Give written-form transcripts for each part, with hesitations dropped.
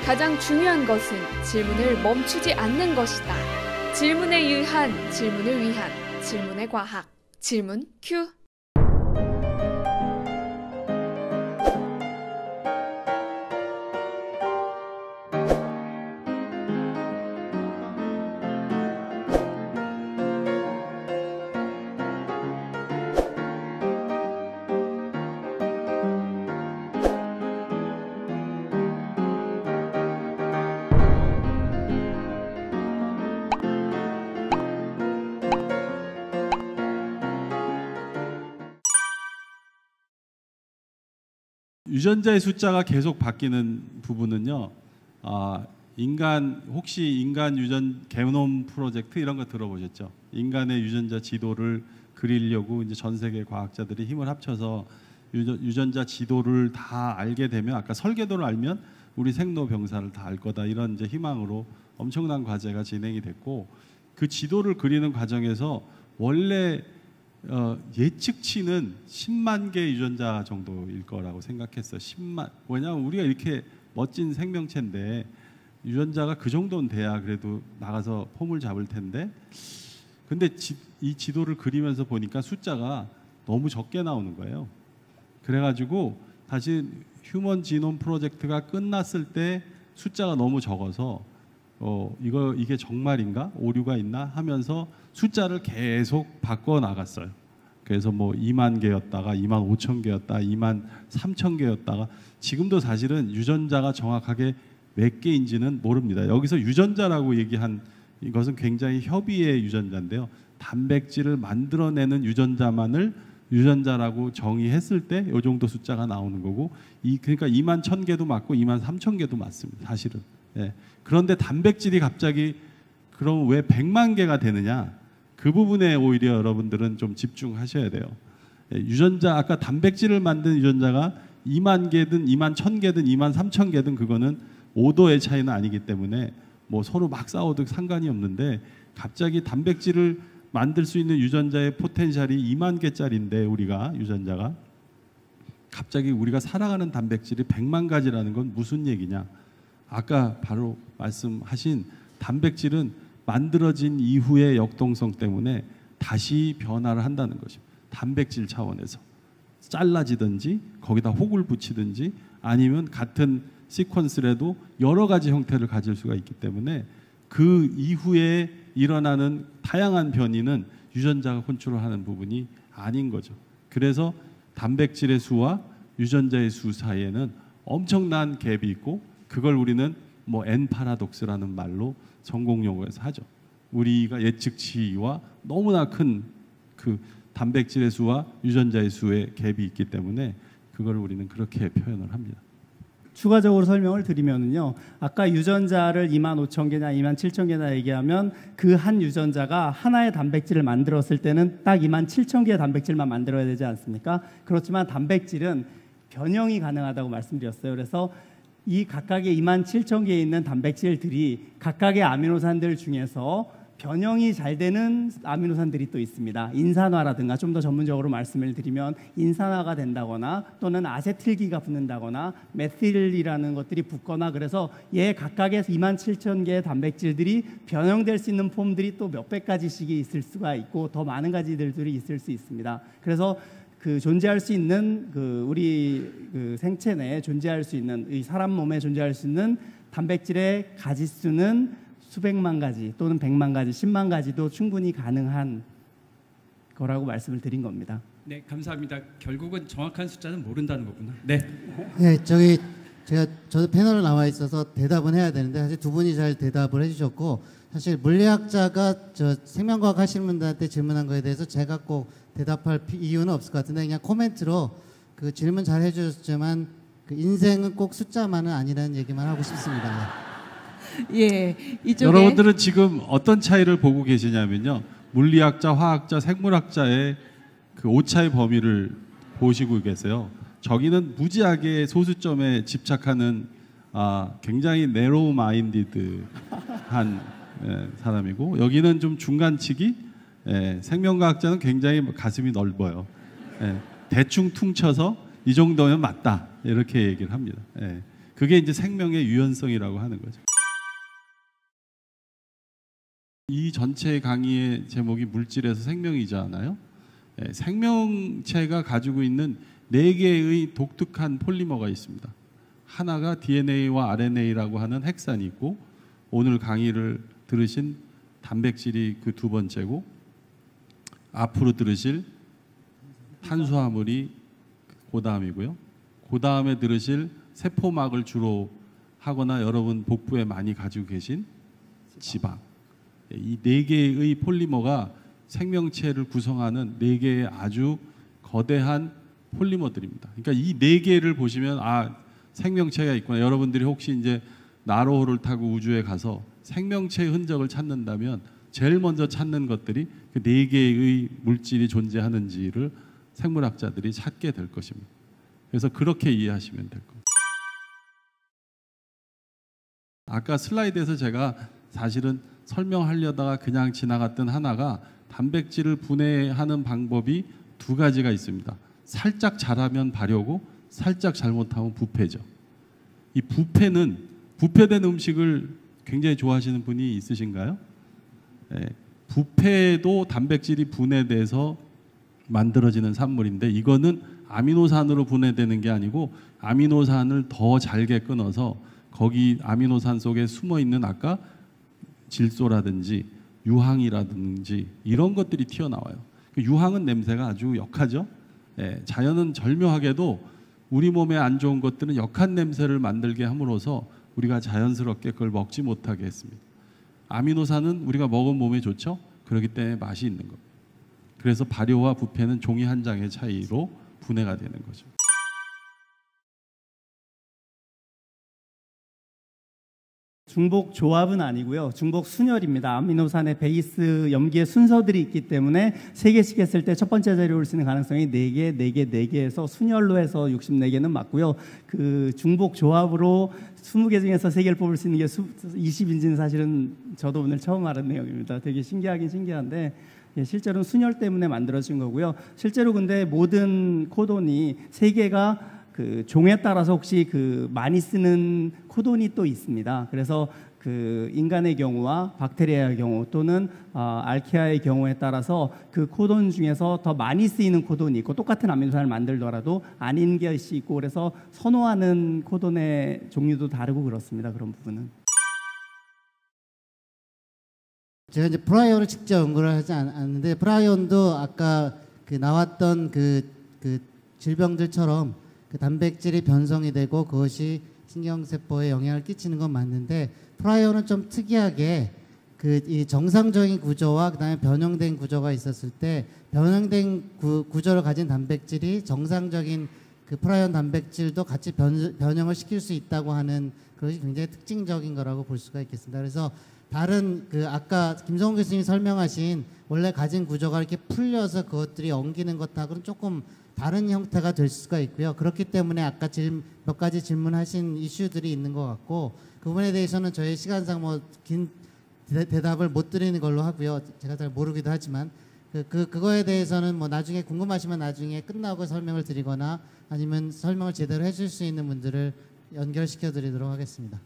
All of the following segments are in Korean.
가장 중요한 것은 질문을 멈추지 않는 것이다. 질문에 의한 질문을 위한 질문의 과학. 질문 Q. 유전자의 숫자가 계속 바뀌는 부분은요. 혹시 인간 유전 게놈 프로젝트 이런 거 들어보셨죠? 인간의 유전자 지도를 그리려고 이제 전 세계 과학자들이 힘을 합쳐서 유전자 지도를 다 알게 되면, 아까 설계도를 알면 우리 생로병사를 다 알 거다, 이런 이제 희망으로 엄청난 과제가 진행이 됐고, 그 지도를 그리는 과정에서 원래 예측치는 10만 개 유전자 정도일 거라고 생각했어요. 10만. 왜냐하면 우리가 이렇게 멋진 생명체인데 유전자가 그 정도는 돼야 그래도 나가서 폼을 잡을 텐데, 근데 이 지도를 그리면서 보니까 숫자가 너무 적게 나오는 거예요. 그래가지고 다시 휴먼 지놈 프로젝트가 끝났을 때 숫자가 너무 적어서 이게 정말인가? 오류가 있나? 하면서 숫자를 계속 바꿔 나갔어요. 그래서 뭐 2만 개였다가 2만 5천 개였다가 2만 3천 개였다가 지금도 사실은 유전자가 정확하게 몇 개인지는 모릅니다. 여기서 유전자라고 얘기한 이것은 굉장히 협의의 유전자인데요. 단백질을 만들어내는 유전자만을 유전자라고 정의했을 때 이 정도 숫자가 나오는 거고, 그러니까 2만 1천 개도 맞고 2만 3천 개도 맞습니다. 사실은. 예. 그런데 단백질이 갑자기 그럼 왜 100만 개가 되느냐? 그 부분에 오히려 여러분들은 좀 집중하셔야 돼요. 예. 유전자, 아까 단백질을 만든 유전자가 2만 개든 2만 1천 개든 2만 3천 개든 그거는 오도의 차이는 아니기 때문에 뭐 서로 막 싸워도 상관이 없는데, 갑자기 단백질을 만들 수 있는 유전자의 포텐셜이 2만 개짜리인데 우리가 유전자가 갑자기 우리가 살아가는 단백질이 100만 가지라는 건 무슨 얘기냐? 아까 바로 말씀하신 단백질은 만들어진 이후의 역동성 때문에 다시 변화를 한다는 것이죠. 단백질 차원에서 잘라지든지 거기다 혹을 붙이든지 아니면 같은 시퀀스라도 여러 가지 형태를 가질 수가 있기 때문에 그 이후에 일어나는 다양한 변이는 유전자가 컨트롤하는 부분이 아닌 거죠. 그래서 단백질의 수와 유전자의 수 사이에는 엄청난 갭이 있고, 그걸 우리는 뭐 N 파라독스라는 말로 전공 용어에서 하죠. 우리가 예측치와 너무나 큰 그 단백질의 수와 유전자의 수의 갭이 있기 때문에 그걸 우리는 그렇게 표현을 합니다. 추가적으로 설명을 드리면요, 아까 유전자를 2만 5천 개나 2만 7천 개나 얘기하면 그 한 유전자가 하나의 단백질을 만들었을 때는 딱 2만 7천 개의 단백질만 만들어야 되지 않습니까? 그렇지만 단백질은 변형이 가능하다고 말씀드렸어요. 그래서 이 각각의 2만 7천 개에 있는 단백질들이 각각의 아미노산들 중에서 변형이 잘 되는 아미노산들이 또 있습니다. 인산화라든가, 좀 더 전문적으로 말씀을 드리면 인산화가 된다거나 또는 아세틸기가 붙는다거나 메틸이라는 것들이 붙거나, 그래서 얘 각각의 2만 7천 개의 단백질들이 변형될 수 있는 폼들이 또 몇백 가지씩이 있을 수가 있고 더 많은 가지들이 있을 수 있습니다. 그래서 그 존재할 수 있는 우리 생체 내에 존재할 수 있는, 이 사람 몸에 존재할 수 있는 단백질의 가지수는 수백만 가지 또는 100만 가지, 10만 가지도 충분히 가능한 거라고 말씀을 드린 겁니다. 네, 감사합니다. 결국은 정확한 숫자는 모른다는 거구나. 네. 네, 저도 패널에 나와 있어서 대답은 해야 되는데 사실 두 분이 잘 대답을 해주셨고, 사실 물리학자가 생명과학 하시는 분들한테 질문한 거에 대해서 제가 꼭 대답할 이유는 없을 것 같은데, 그냥 코멘트로 그 질문 잘 해주셨지만 그 인생은 꼭 숫자만은 아니라는 얘기만 하고 싶습니다. 예, 이쪽에 여러분들은 지금 어떤 차이를 보고 계시냐면요, 물리학자, 화학자, 생물학자의 그 오차의 범위를 보시고 계세요. 저기는 무지하게 소수점에 집착하는 굉장히 네로우 마인디드한 사람이고, 여기는 좀 중간치기, 생명과학자는 굉장히 가슴이 넓어요. 대충 퉁쳐서 이 정도면 맞다, 이렇게 얘기를 합니다. 그게 이제 생명의 유연성이라고 하는 거죠. 이 전체 강의의 제목이 물질에서 생명이잖아요. 예, 생명체가 가지고 있는 4개의 독특한 폴리머가 있습니다. 하나가 DNA와 RNA라고 하는 핵산이 있고, 오늘 강의를 들으신 단백질이 그 2번째고, 앞으로 들으실 탄수화물이 그 다음이고요. 그 다음에 들으실 세포막을 주로 하거나 여러분 복부에 많이 가지고 계신 지방. 이 4개의 폴리머가 생명체를 구성하는 4개의 아주 거대한 폴리머들입니다. 그러니까 이 4개를 보시면 생명체가 있구나. 여러분들이 혹시 이제 나로호를 타고 우주에 가서 생명체의 흔적을 찾는다면 제일 먼저 찾는 것들이 그 4개의 물질이 존재하는지를 생물학자들이 찾게 될 것입니다. 그래서 그렇게 이해하시면 될 겁니다. 아까 슬라이드에서 제가 사실은 설명하려다가 그냥 지나갔던 하나가, 단백질을 분해하는 방법이 2가지가 있습니다. 살짝 잘하면 발효고 살짝 잘못하면 부패죠. 이 부패된 음식을 굉장히 좋아하시는 분이 있으신가요? 네, 부패도 단백질이 분해돼서 만들어지는 산물인데, 이거는 아미노산으로 분해되는 게 아니고 아미노산을 더 잘게 끊어서 거기 아미노산 속에 숨어있는 아까 질소라든지 유황이라든지 이런 것들이 튀어나와요. 유황은 냄새가 아주 역하죠. 예, 자연은 절묘하게도 우리 몸에 안 좋은 것들은 역한 냄새를 만들게 함으로써 우리가 자연스럽게 그걸 먹지 못하게 했습니다. 아미노산은 우리가 먹으면 몸에 좋죠. 그렇기 때문에 맛이 있는 겁니다. 그래서 발효와 부패는 종이 한 장의 차이로 분해가 되는 거죠. 중복 조합은 아니고요. 중복 순열입니다. 아미노산의 베이스 염기의 순서들이 있기 때문에 3개씩 했을 때 첫 번째 자리를 올 수 있는 가능성이 4개, 4개, 4개에서 순열로 해서 64개는 맞고요. 그 중복 조합으로 20개 중에서 3개를 뽑을 수 있는 게 20인지는 사실은 저도 오늘 처음 알은 내용입니다. 되게 신기하긴 신기한데, 실제로는 순열 때문에 만들어진 거고요. 실제로 근데 모든 코돈이 3개가 그 종에 따라서 혹시 그 많이 쓰는 코돈이 또 있습니다. 그래서 그 인간의 경우와 박테리아의 경우 또는 알케아의 경우에 따라서 그 코돈 중에서 더 많이 쓰이는 코돈이 있고, 똑같은 아미노산을 만들더라도 아닌 것이 있고, 그래서 선호하는 코돈의 종류도 다르고 그렇습니다. 그런 부분은. 제가 이제 프라이온을 직접 연구를 하지 않았는데, 프라이온도 아까 그 나왔던 그 질병들처럼 그 단백질이 변성이 되고 그것이 신경세포에 영향을 끼치는 건 맞는데, 프라이온은 좀 특이하게 그 이 정상적인 구조와 그다음에 변형된 구조가 있었을 때, 변형된 구조를 가진 단백질이 정상적인 그 프라이온 단백질도 같이 변형을 시킬 수 있다고 하는 그것이 굉장히 특징적인 거라고 볼 수가 있겠습니다. 그래서 다른 그 아까 김성훈 교수님이 설명하신 원래 가진 구조가 이렇게 풀려서 그것들이 엉기는 것하고는 조금 다른 형태가 될 수가 있고요. 그렇기 때문에 아까 몇 가지 질문하신 이슈들이 있는 것 같고, 그 부분에 대해서는 저희 시간상 뭐 긴 대답을 못 드리는 걸로 하고요. 제가 잘 모르기도 하지만 그거에 대해서는 뭐 나중에 궁금하시면 나중에 끝나고 설명을 드리거나 아니면 설명을 제대로 해줄 수 있는 분들을 연결시켜 드리도록 하겠습니다.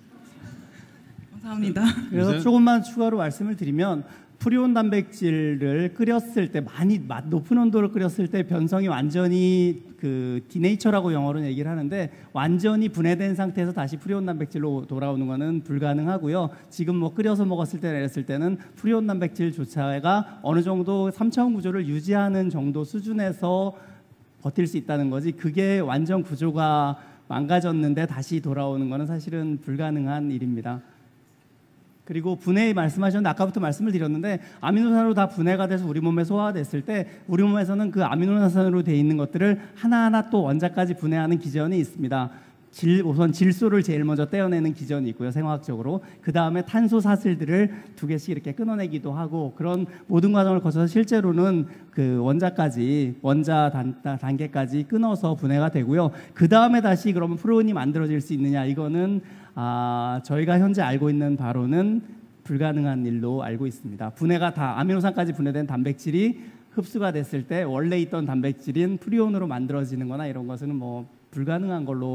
감사합니다. 그래서 조금만 추가로 말씀을 드리면, 프리온 단백질을 끓였을 때, 많이 높은 온도를 끓였을 때 변성이 완전히 그 디네이처라고 영어로 얘기를 하는데, 완전히 분해된 상태에서 다시 프리온 단백질로 돌아오는 것은 불가능하고요. 지금 뭐 끓여서 먹었을 때 이랬을 때는 프리온 단백질조차가 어느 정도 3차원 구조를 유지하는 정도 수준에서 버틸 수 있다는 거지, 그게 완전 구조가 망가졌는데 다시 돌아오는 것은 사실은 불가능한 일입니다. 그리고 분해 말씀하셨는데, 아까부터 말씀을 드렸는데, 아미노산으로 다 분해가 돼서 우리 몸에 소화가 됐을 때 우리 몸에서는 그 아미노산으로 돼 있는 것들을 하나하나 또 원자까지 분해하는 기전이 있습니다. 우선 질소를 제일 먼저 떼어내는 기전이 있고요, 생화학적으로. 그 다음에 탄소 사슬들을 2개씩 이렇게 끊어내기도 하고, 그런 모든 과정을 거쳐서 실제로는 그 원자 단계까지 끊어서 분해가 되고요. 그 다음에 다시 그러면 프로온이 만들어질 수 있느냐, 이거는 저희가 현재 알고 있는 바로는 불가능한 일로 알고 있습니다. 분해가 다 아미노산까지 분해된 단백질이 흡수가 됐을 때 원래 있던 단백질인 프리온으로 만들어지는 거나 이런 것은 뭐 불가능한 걸로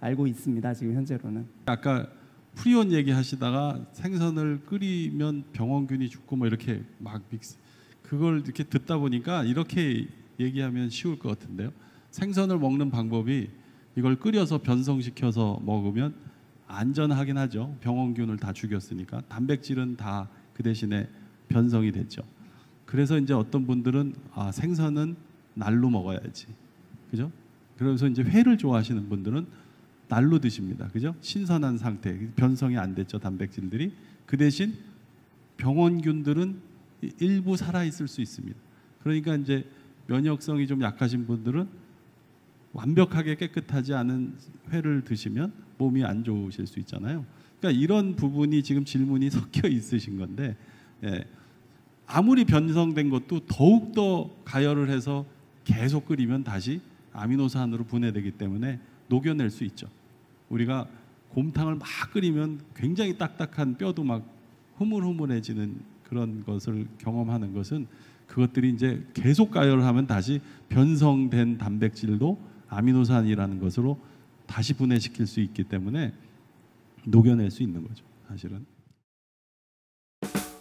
알고 있습니다. 지금 현재로는. 아까 프리온 얘기하시다가 생선을 끓이면 병원균이 죽고 뭐 이렇게 막 믹스 그걸 이렇게 듣다 보니까 이렇게 얘기하면 쉬울 것 같은데요. 생선을 먹는 방법이 이걸 끓여서 변성시켜서 먹으면 안전하긴 하죠. 병원균을 다 죽였으니까. 단백질은 다 그 대신에 변성이 됐죠. 그래서 이제 어떤 분들은 생선은 날로 먹어야지, 그죠? 그래서 이제 회를 좋아하시는 분들은 날로 드십니다, 그죠? 신선한 상태, 변성이 안 됐죠, 단백질들이. 그 대신 병원균들은 일부 살아 있을 수 있습니다. 그러니까 이제 면역성이 좀 약하신 분들은 완벽하게 깨끗하지 않은 회를 드시면 몸이 안 좋으실 수 있잖아요. 그러니까 이런 부분이 지금 질문이 섞여 있으신 건데, 예, 아무리 변성된 것도 더욱더 가열을 해서 계속 끓이면 다시 아미노산으로 분해되기 때문에 녹여낼 수 있죠. 우리가 곰탕을 막 끓이면 굉장히 딱딱한 뼈도 막 흐물흐물해지는 그런 것을 경험하는 것은 그것들이 이제 계속 가열을 하면 다시 변성된 단백질도 아미노산이라는 것으로 다시 분해시킬 수 있기 때문에 녹여낼 수 있는 거죠, 사실은.